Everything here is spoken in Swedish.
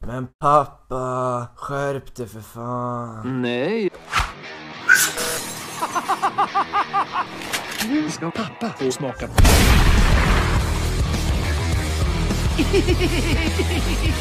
Men pappa, skärp dig för fan. Nej. Nu ska pappa få smaka på.